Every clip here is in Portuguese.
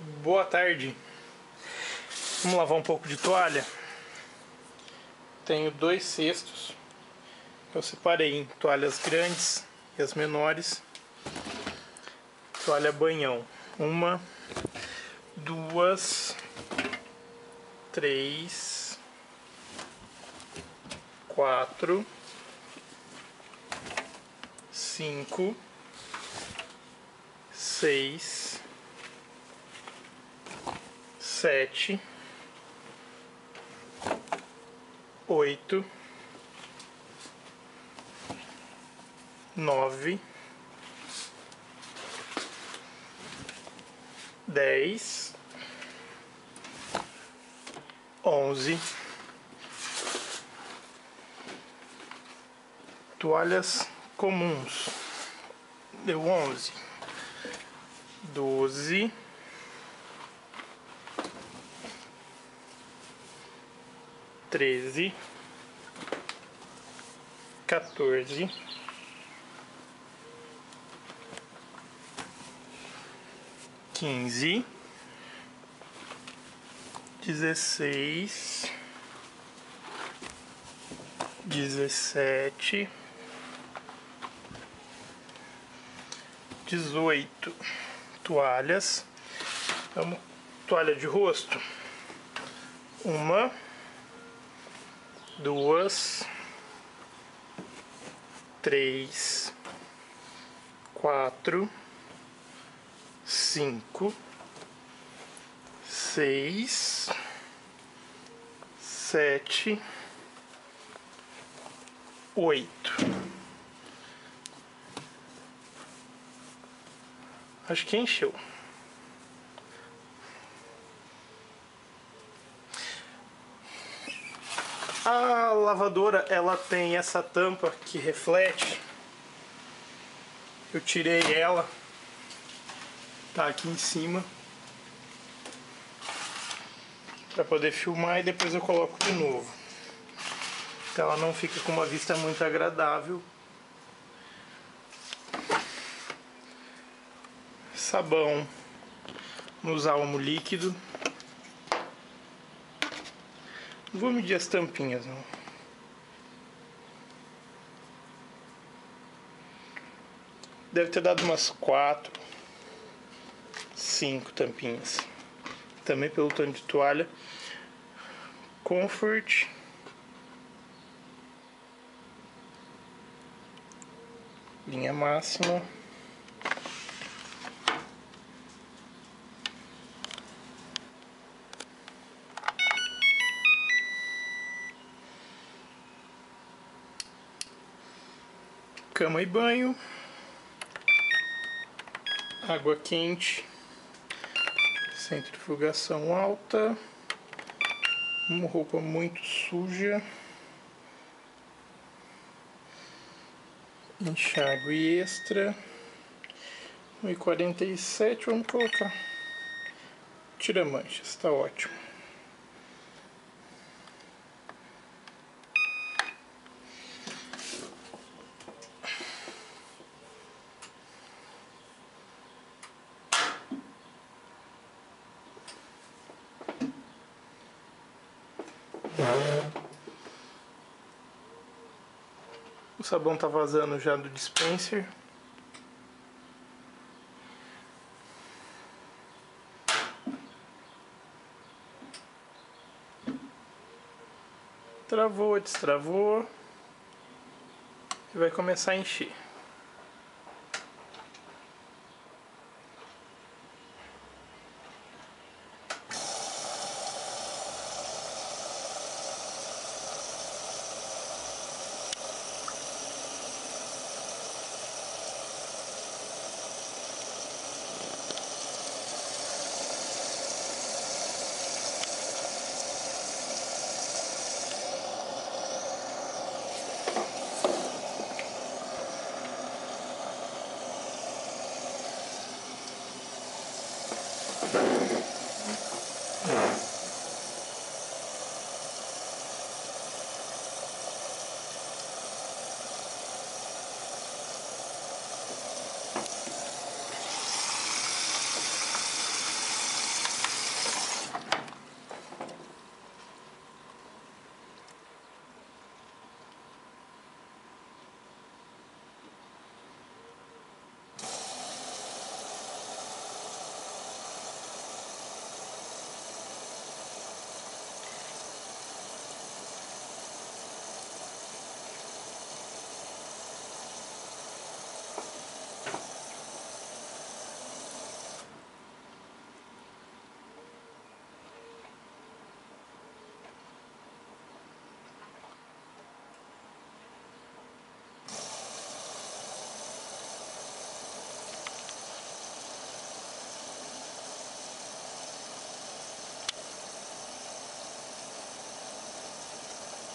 Boa tarde. Vamos lavar um pouco de toalha. Tenho 2 cestos. Eu separei em toalhas grandes e as menores. Toalha banhão. 1, 2, 3, 4, 5, 6, 7, 8, 9, 10, 11. Toalhas comuns. Deu 11, 12, 13, 14, 15, 16, 17, 18 toalhas. Vamos, toalha de rosto. 1, 2, 3, 4, 5, 6, 7, 8. Acho que encheu. A lavadora, ela tem essa tampa que reflete. Eu tirei ela. Tá aqui em cima. Pra poder filmar e depois eu coloco de novo. Então ela não fica com uma vista muito agradável. Sabão nos almo líquido. Não vou medir as tampinhas, não. Deve ter dado umas 4, 5 tampinhas. Também pelo tanto de toalha. Comfort. Linha máxima. Cama e banho. Água quente. Centrifugação alta. Uma roupa muito suja. Enxágue extra. 1,47. Vamos colocar. Tira manchas, tá ótimo. O sabão tá vazando já do dispenser. Travou, destravou. E vai começar a encher.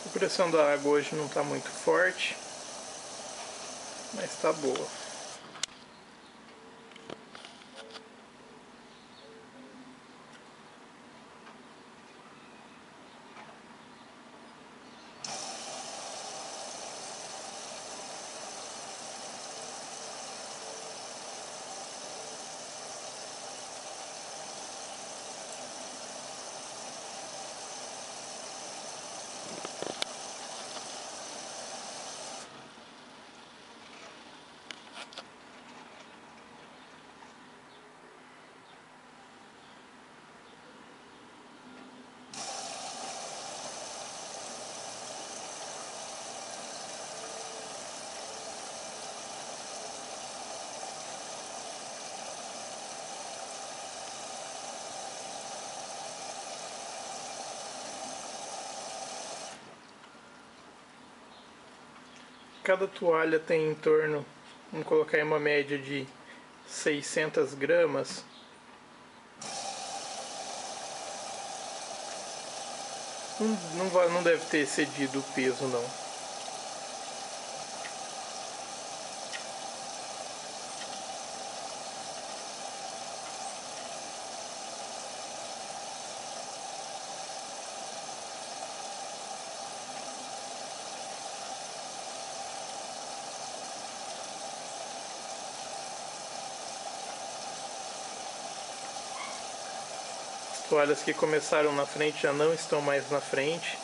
A pressão da água hoje não está muito forte, mas está boa. Cada toalha tem em torno, vamos colocar em uma média de 600 gramas. Não deve ter excedido o peso, não. As toalhas que começaram na frente já não estão mais na frente.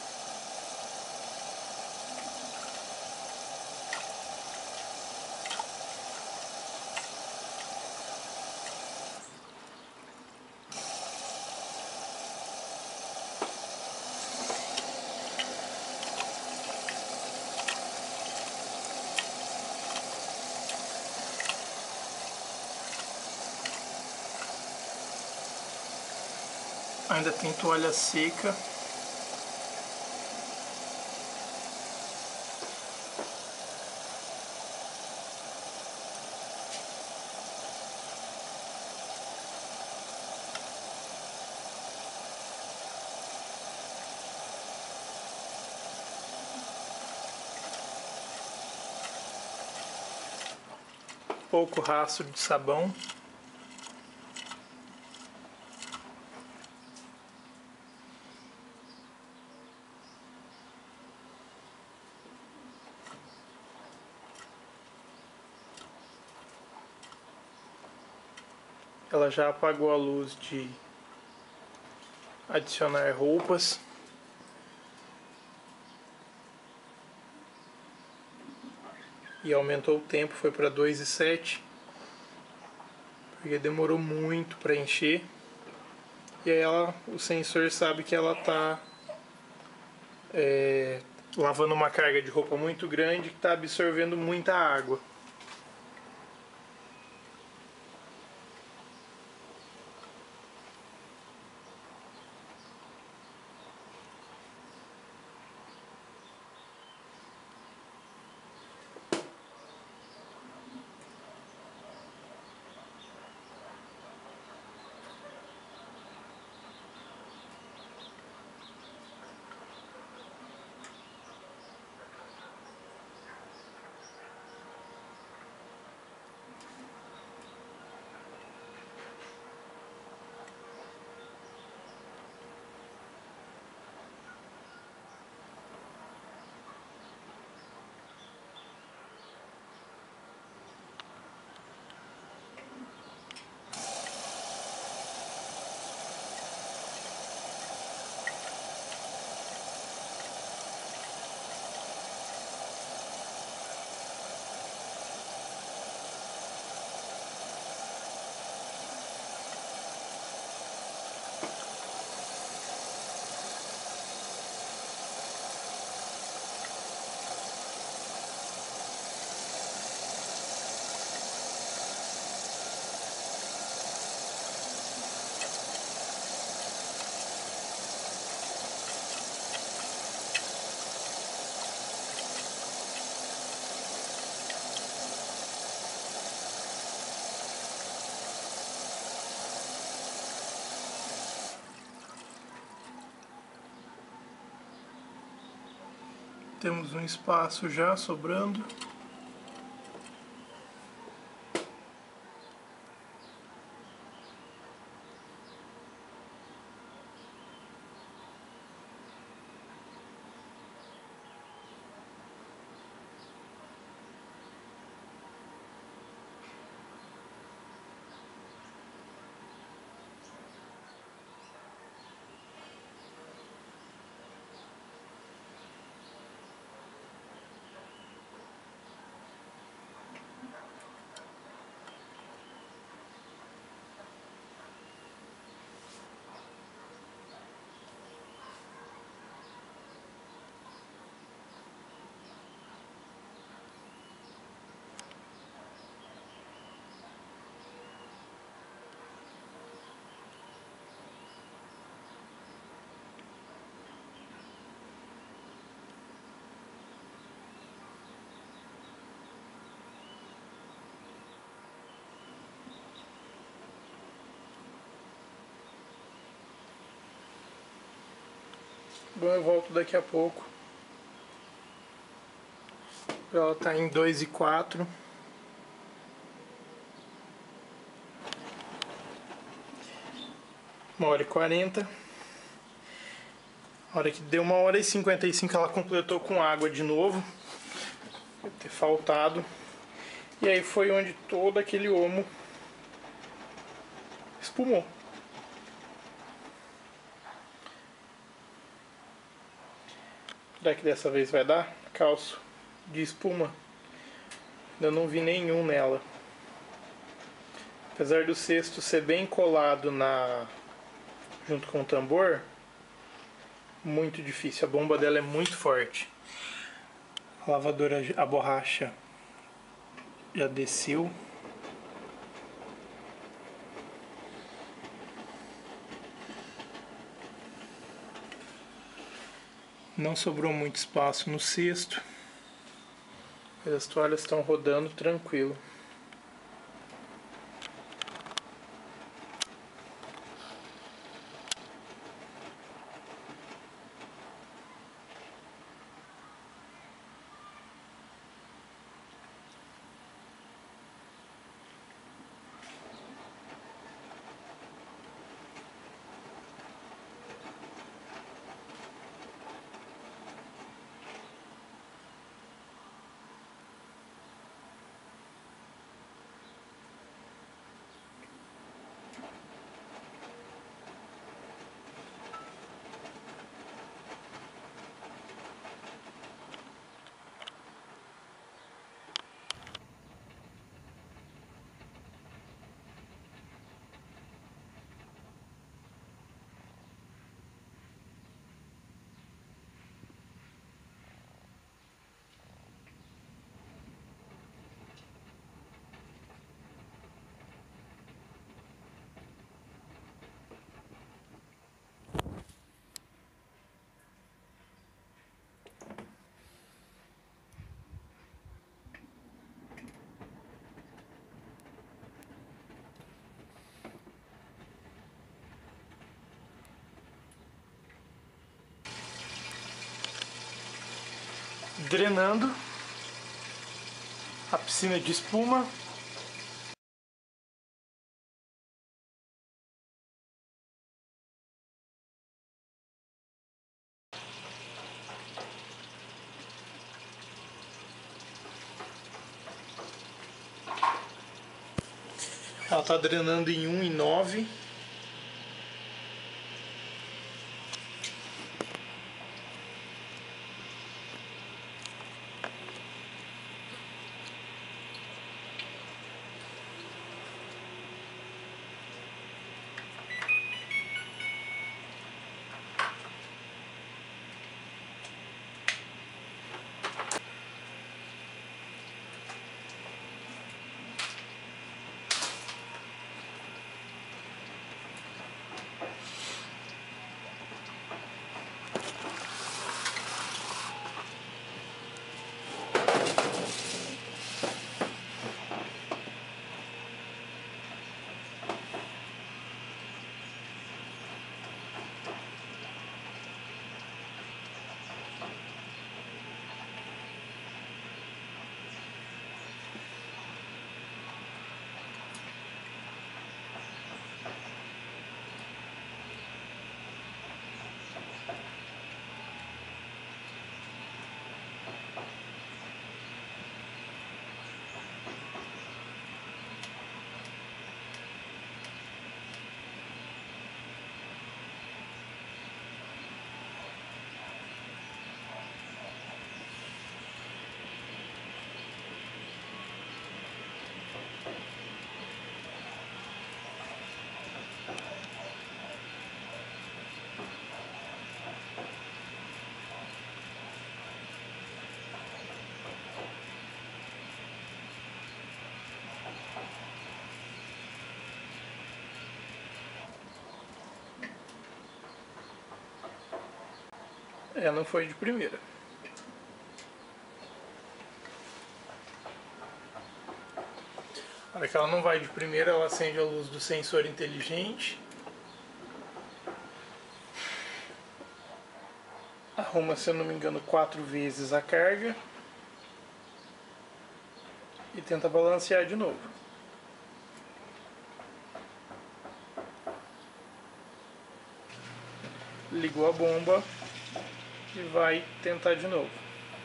Ainda tem toalha seca. Pouco rastro de sabão. Ela já apagou a luz de adicionar roupas. E aumentou o tempo, foi para 2,7, porque demorou muito para encher. E aí o sensor sabe que ela está lavando uma carga de roupa muito grande que está absorvendo muita água. Temos um espaço já sobrando. Bom, eu volto daqui a pouco. Ela tá em 2:04. Uma hora e 40. A hora que deu 1h55 ela completou com água de novo. Deve ter faltado. E aí foi onde todo aquele homo espumou. Será que dessa vez vai dar? Calço de espuma. Ainda não vi nenhum nela. Apesar do cesto ser bem colado junto com o tambor, muito difícil. A bomba dela é muito forte. A lavadora, a borracha já desceu. Não sobrou muito espaço no cesto. As toalhas estão rodando tranquilo. Drenando a piscina de espuma. Ela está drenando em 1,9. É, não foi de primeira. Na hora que ela não vai de primeira, ela acende a luz do sensor inteligente. Arruma, se eu não me engano, 4 vezes a carga. E tenta balancear de novo. Ligou a bomba e vai tentar de novo.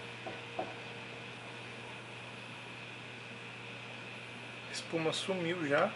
A espuma sumiu já.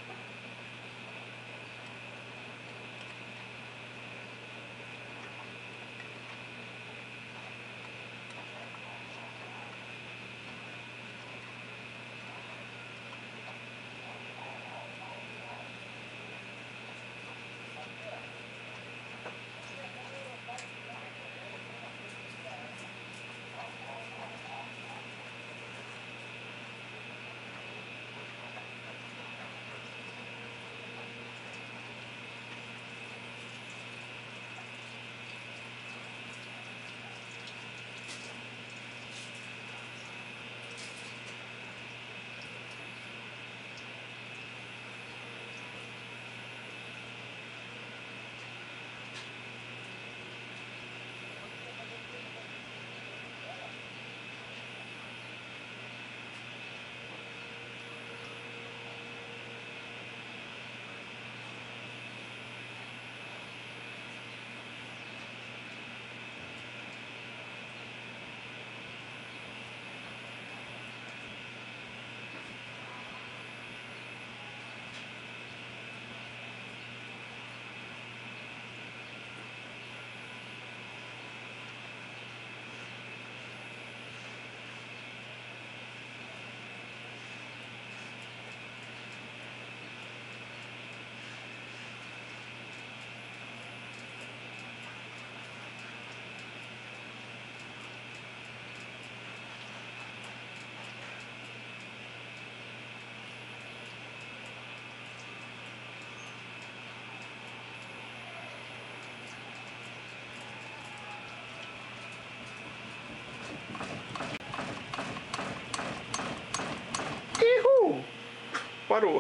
Parou.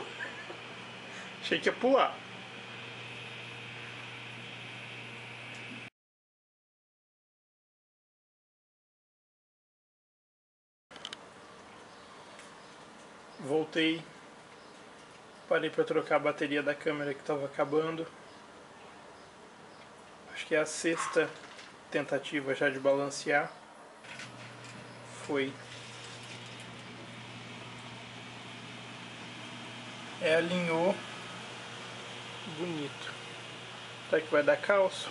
Achei que ia pular. Voltei. Parei para trocar a bateria da câmera que estava acabando. Acho que é a 6ª tentativa já de balancear. Foi. Alinhou. Bonito. Será que vai dar calço?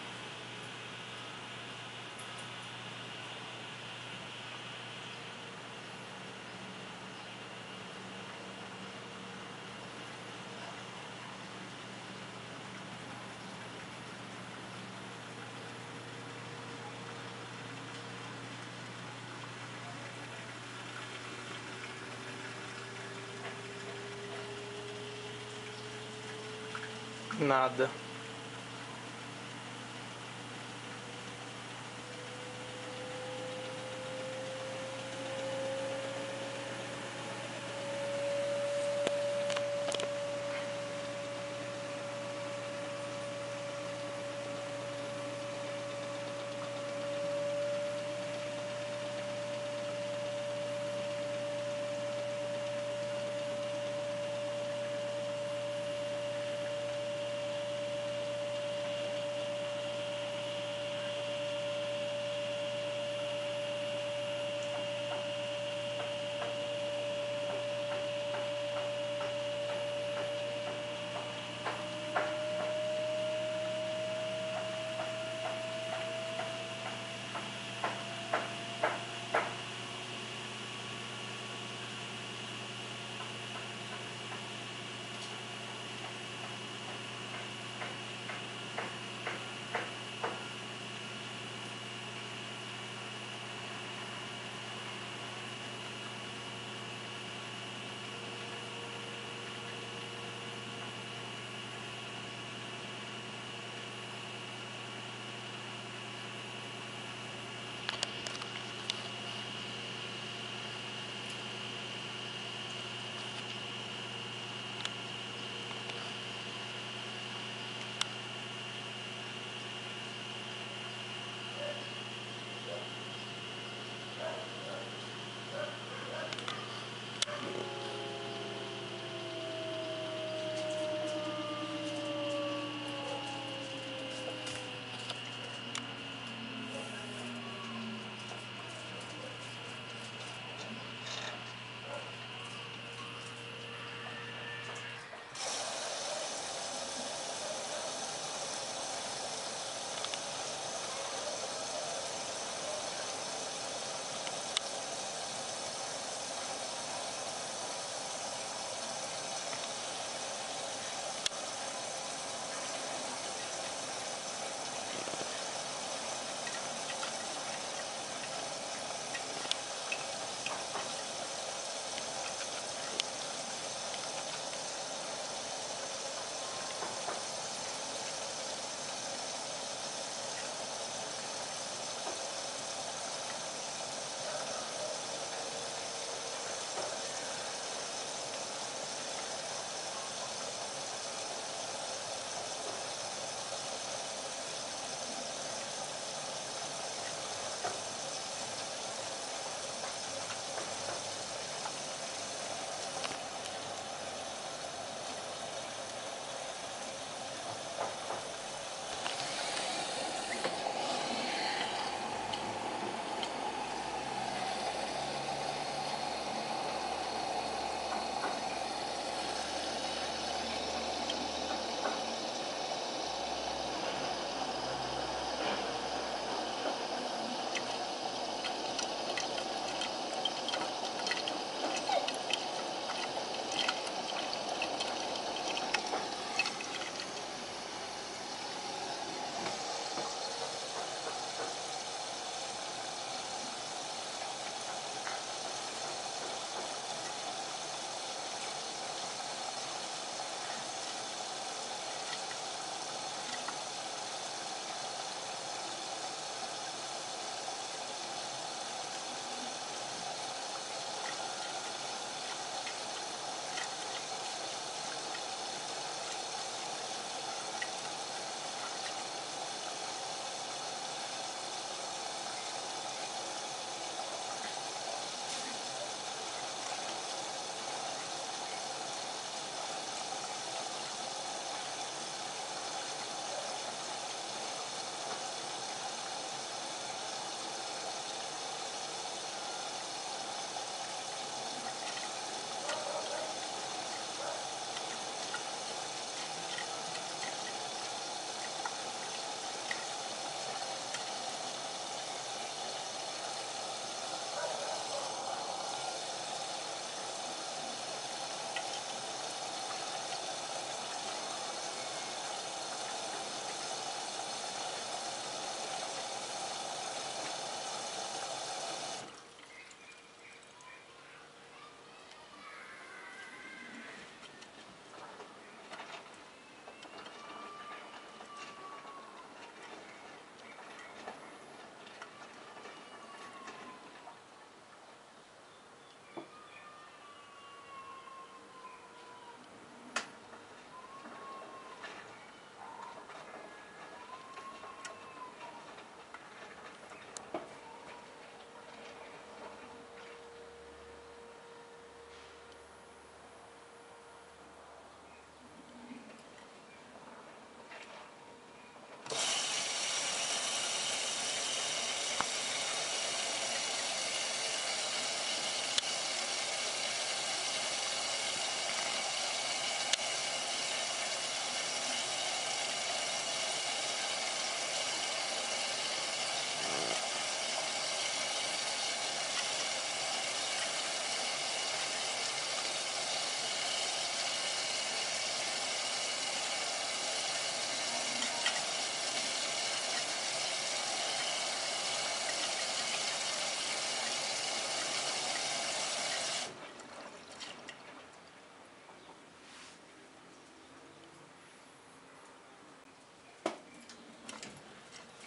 Nada.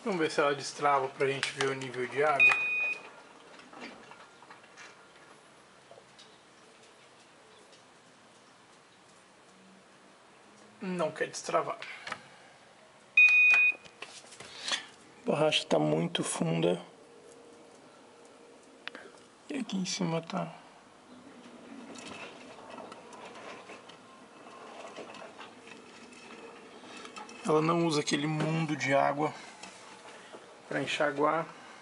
Vamos ver se ela destrava pra gente ver o nível de água. Não quer destravar. A borracha está muito funda. E aqui em cima tá. Ela não usa aquele mundo de água para enxaguar.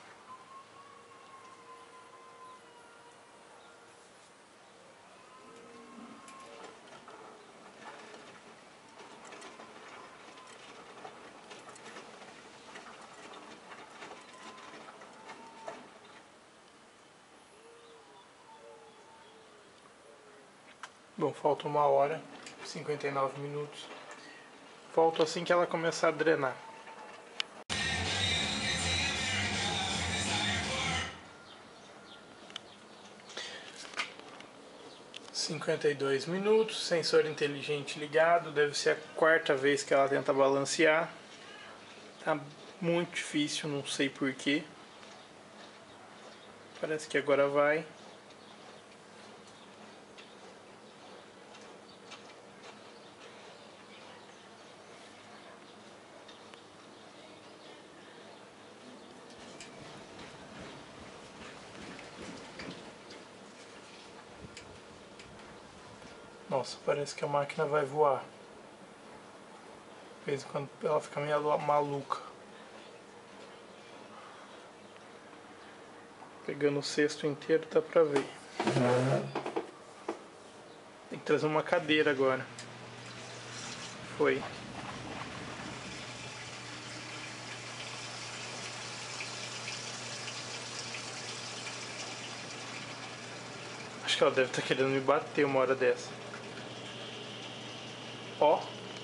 Bom, falta 1h, 59 minutos. Volto assim que ela começar a drenar. (52 minutos), sensor inteligente ligado, deve ser a 4ª vez que ela tenta balancear. Tá muito difícil, não sei porquê. Parece que agora vai. Nossa, parece que a máquina vai voar. De vez em quando ela fica meio maluca. Pegando o cesto inteiro dá pra ver. Tem que trazer uma cadeira agora. Foi. Acho que ela deve estar querendo me bater uma hora dessa. Ó.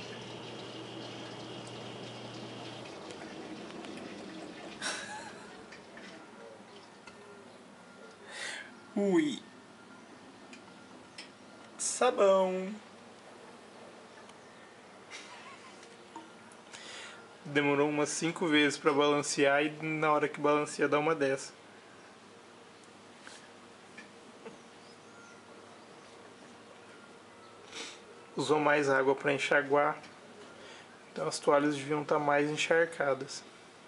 Ui. Sabão. Demorou umas 5 vezes pra balancear e na hora que balanceia dá uma dessa. Usou mais água para enxaguar, então as toalhas deviam estar mais encharcadas.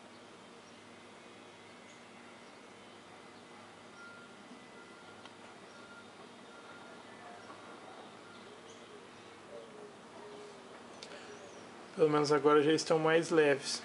Pelo menos agora já estão mais leves.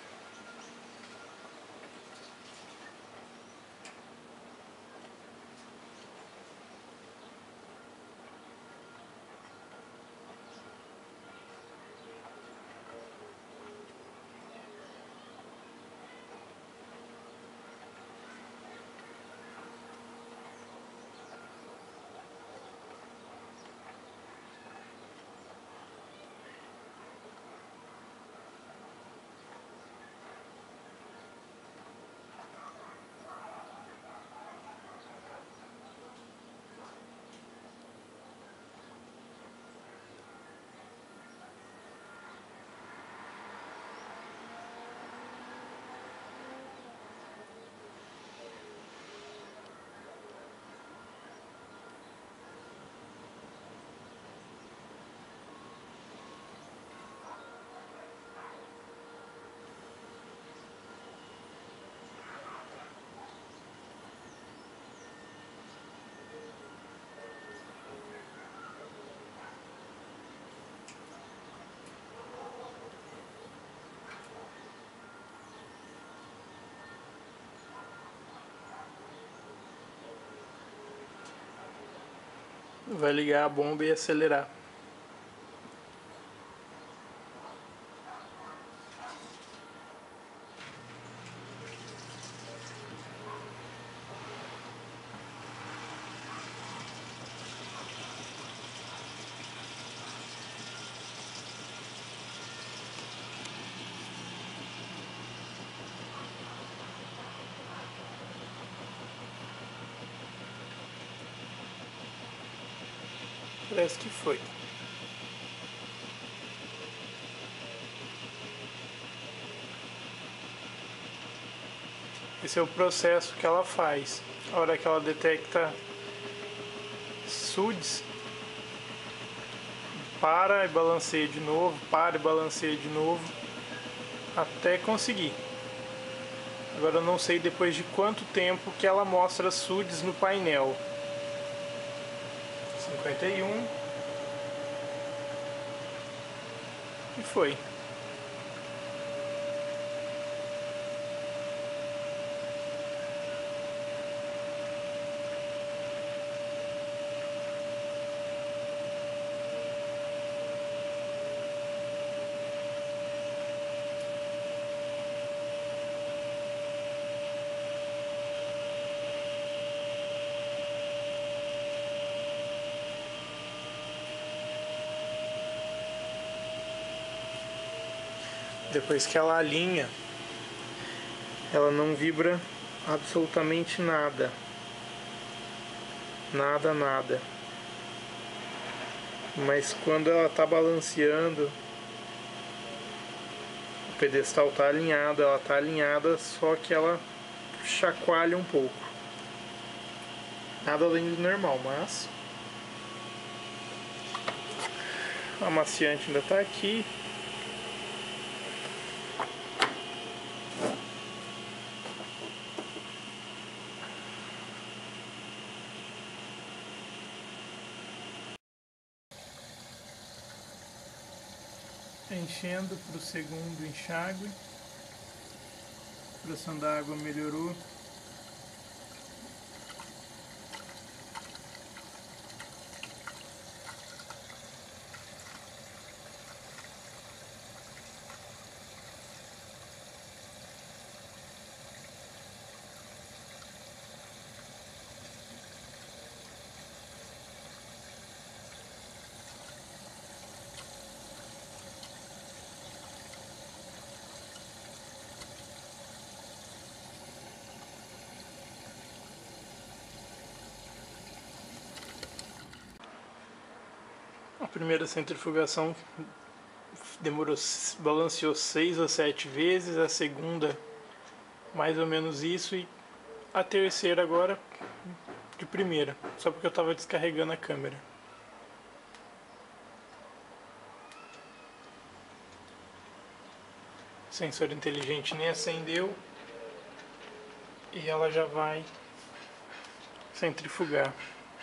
Vai ligar a bomba e acelerar. Parece que foi. Esse é o processo que ela faz. A hora que ela detecta suds, para e balanceia de novo, para e balanceia de novo, até conseguir. Agora eu não sei depois de quanto tempo que ela mostra suds no painel. 51. E foi. Depois que ela alinha, ela não vibra absolutamente nada. Nada. Mas quando ela está balanceando, o pedestal está alinhado, ela está alinhada, só que ela chacoalha um pouco. Nada além do normal, mas a amaciante ainda está aqui. Enchendo para o segundo enxágue. A pressão da água melhorou. A primeira centrifugação balanceou 6 ou 7 vezes, a segunda mais ou menos isso, e a terceira agora de primeira, só porque eu estava descarregando a câmera. O sensor inteligente nem acendeu e ela já vai centrifugar.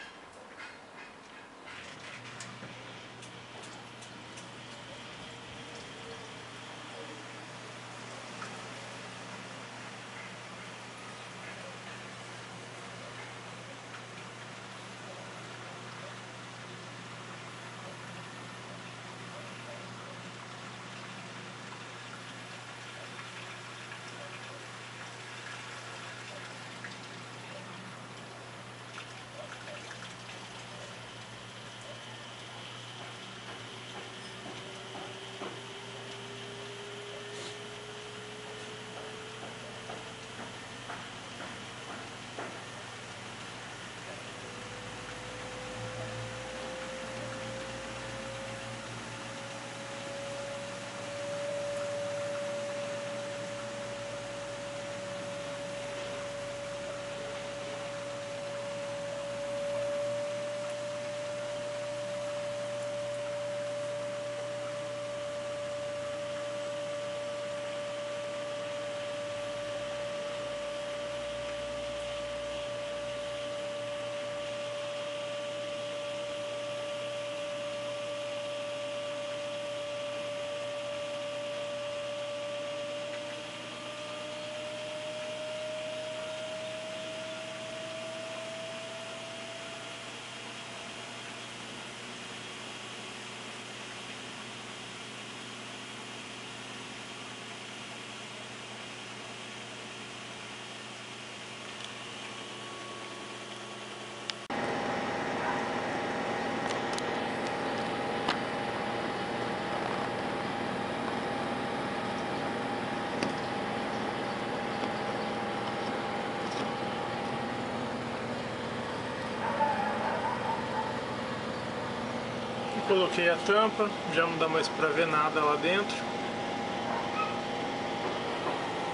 Coloquei a tampa, já não dá mais para ver nada lá dentro.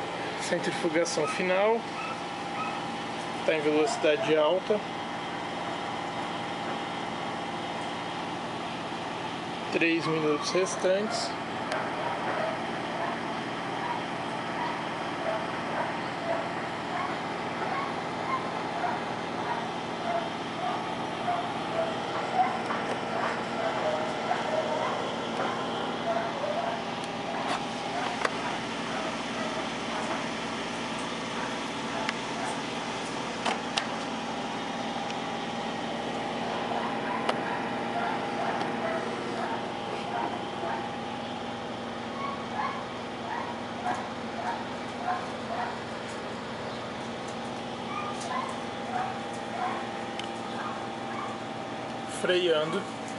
Centrifugação final. Está em velocidade alta. 3 minutos restantes. Freando.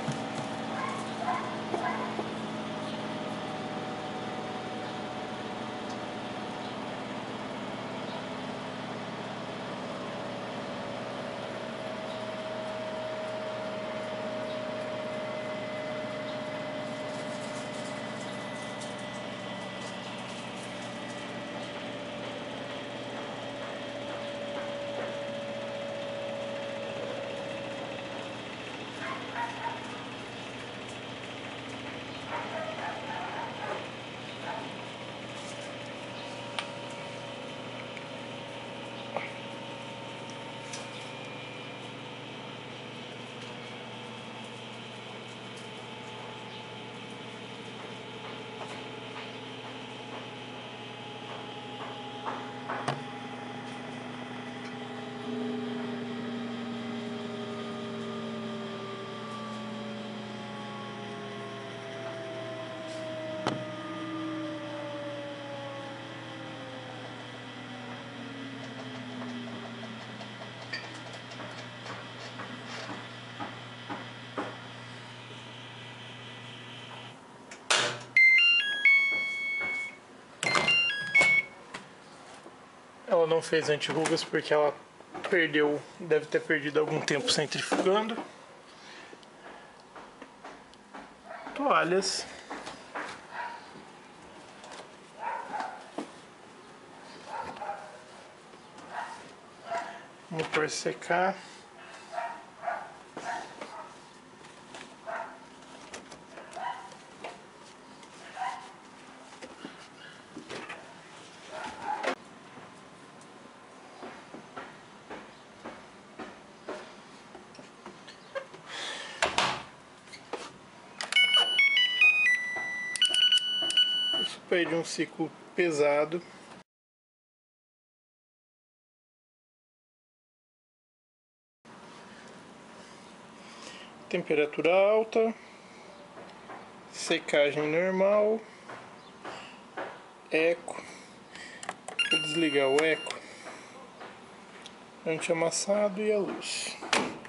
Ela não fez anti-rugas porque ela deve ter perdido algum tempo centrifugando. Toalhas. Vamos pôr secar. Isso perde um ciclo pesado. Temperatura alta, secagem normal, eco. Vou desligar o eco, anti-amassado e a luz.